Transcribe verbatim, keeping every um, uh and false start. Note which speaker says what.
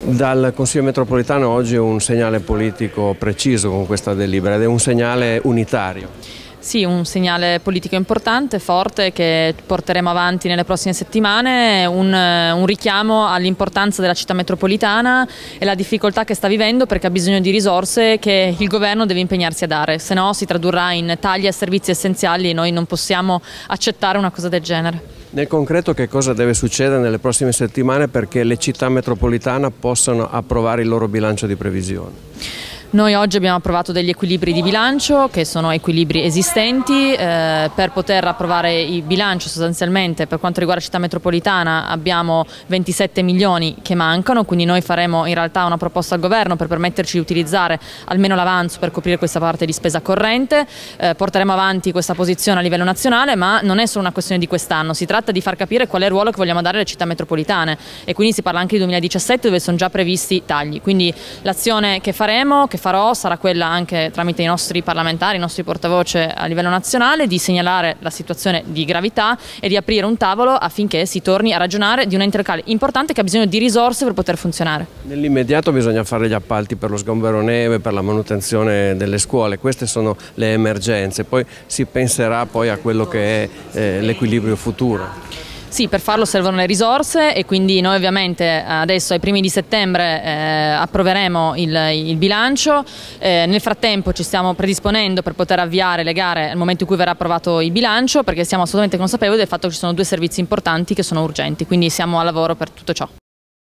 Speaker 1: Dal Consiglio metropolitano oggi un segnale politico preciso con questa delibera ed è un segnale unitario.
Speaker 2: Sì, un segnale politico importante, forte, che porteremo avanti nelle prossime settimane, un, un richiamo all'importanza della città metropolitana e la difficoltà che sta vivendo, perché ha bisogno di risorse che il governo deve impegnarsi a dare, se no si tradurrà in tagli a servizi essenziali e noi non possiamo accettare una cosa del genere.
Speaker 1: Nel concreto che cosa deve succedere nelle prossime settimane perché le città metropolitane possano approvare il loro bilancio di previsione?
Speaker 2: Noi oggi abbiamo approvato degli equilibri di bilancio che sono equilibri esistenti. Eh, per poter approvare il bilancio sostanzialmente per quanto riguarda la città metropolitana abbiamo ventisette milioni che mancano, quindi noi faremo in realtà una proposta al governo per permetterci di utilizzare almeno l'avanzo per coprire questa parte di spesa corrente. Eh, porteremo avanti questa posizione a livello nazionale, ma non è solo una questione di quest'anno, si tratta di far capire qual è il ruolo che vogliamo dare alle città metropolitane e quindi si parla anche di duemiladiciassette dove sono già previsti tagli, quindi l'azione che faremo, che farò, sarà quella anche tramite i nostri parlamentari, i nostri portavoce a livello nazionale, di segnalare la situazione di gravità e di aprire un tavolo affinché si torni a ragionare di un ente locale importante che ha bisogno di risorse per poter funzionare.
Speaker 1: Nell'immediato bisogna fare gli appalti per lo sgombero neve, per la manutenzione delle scuole, queste sono le emergenze, poi si penserà poi a quello che è eh, l'equilibrio futuro.
Speaker 2: Sì, per farlo servono le risorse e quindi noi ovviamente adesso ai primi di settembre eh, approveremo il, il bilancio, eh, nel frattempo ci stiamo predisponendo per poter avviare le gare al momento in cui verrà approvato il bilancio, perché siamo assolutamente consapevoli del fatto che ci sono due servizi importanti che sono urgenti, quindi siamo a lavoro per tutto ciò.